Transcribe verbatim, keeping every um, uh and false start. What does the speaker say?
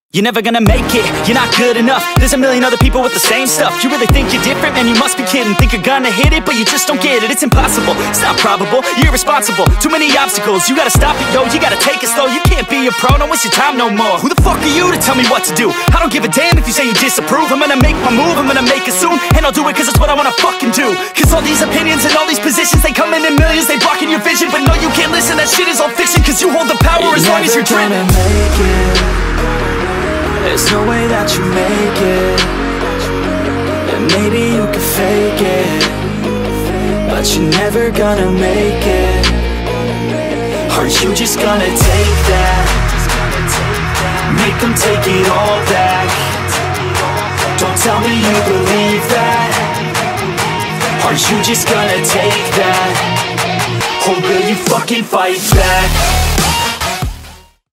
You're never gonna make it, you're not good enough. There's a million other people with the same stuff. You really think you're different? Man, you must be kidding. Think you're gonna hit it, but you just don't get it. It's impossible, it's not probable, you're irresponsible. Too many obstacles, you gotta stop it, yo. You gotta take it slow, you can't be a pro. Don't waste your time no more. Who the fuck are you to tell me what to do? I don't give a damn if you say you disapprove. I'm gonna make my move, I'm gonna make it soon. And I'll do it cause it's what I wanna fucking do. Cause all these opinions and all these positions, they come in in millions, they blocking your vision. But no, you can't listen, that shit is all fiction. Cause you hold the power as long as you're driven. There's no way that you make it. And maybe you can fake it, but you're never gonna make it. Are you just gonna take that? Make them take it all back. Don't tell me you believe that. Are you just gonna take that? Or will you fucking fight back?